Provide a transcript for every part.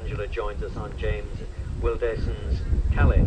Angela joins us on James Wildeson's Calle.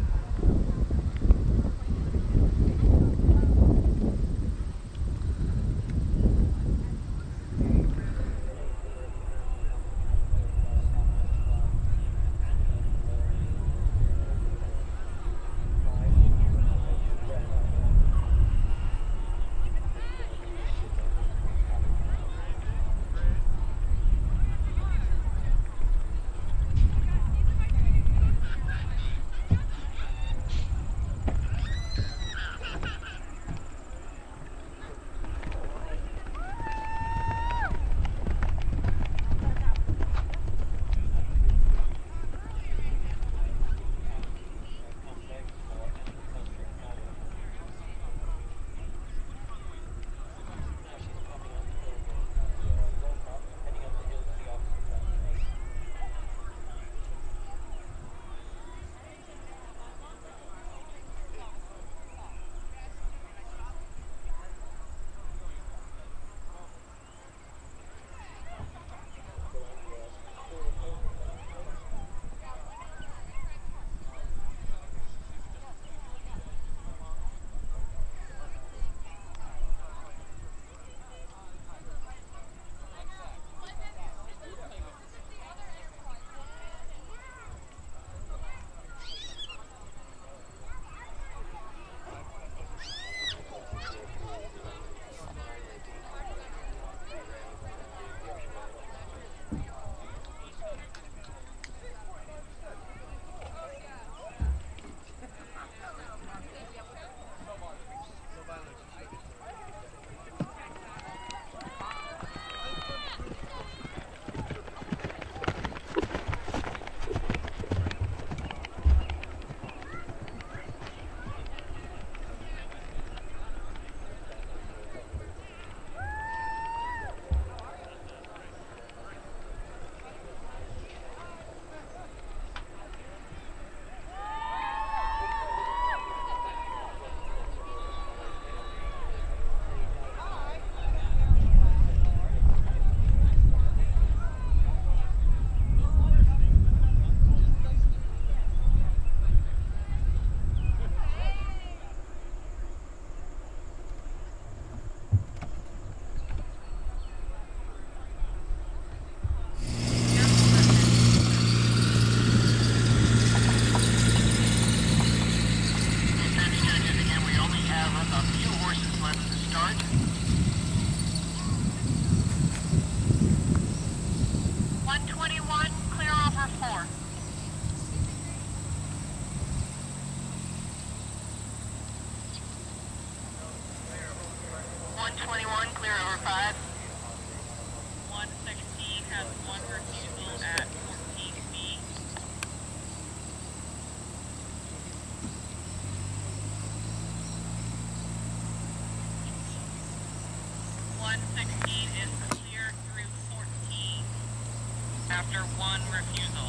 After one refusal.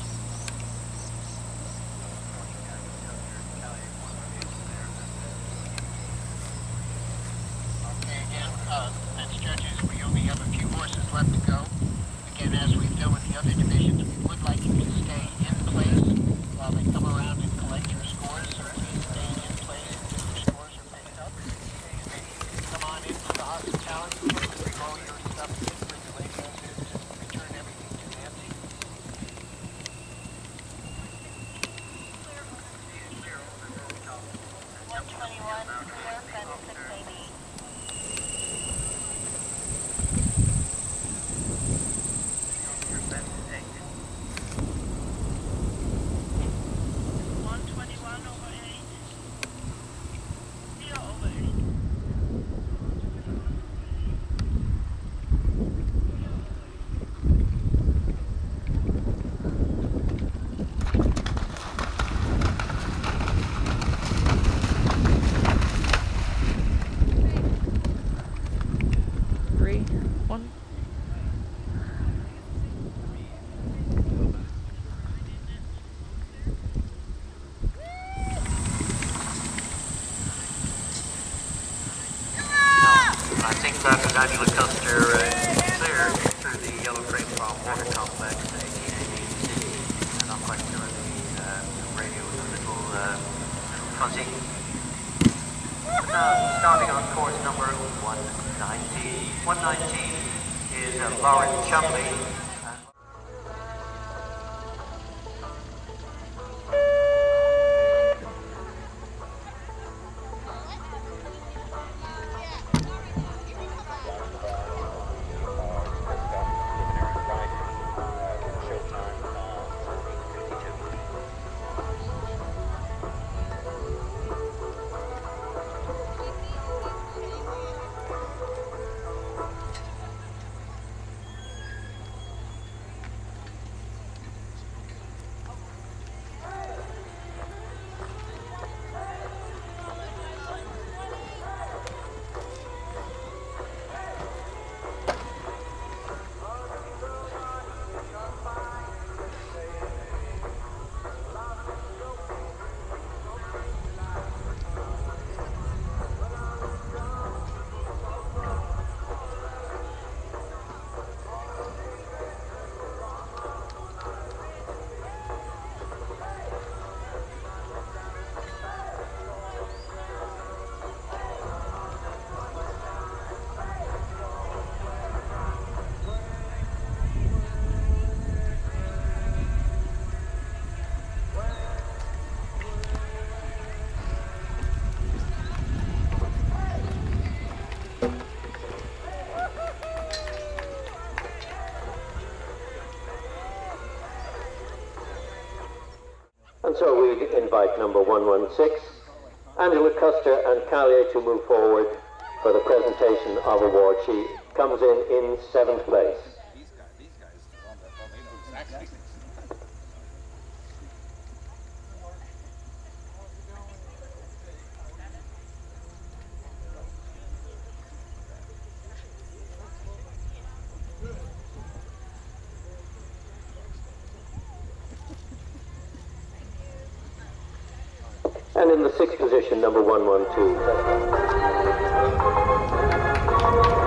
Okay, again, that's judges. We only have a few horses left to go. Again, as we've done with the other divisions, we would like you to stay in place while they come around and collect your scores. Certainly staying in place until your scores are picked up. And then you can come on into the hospitality room, bring all your stuff in, bring the radios in, return everything to Nancy. Angela Custer clear through the yellow frame farm water complex to 1880 and starting on course number 119. 119 is Lauren Chumley. And so we invite number 116, Angela Custer and Calle, to move forward for the presentation of award. She comes in 7th place. These guys on actually. And in the 6th position, number 112.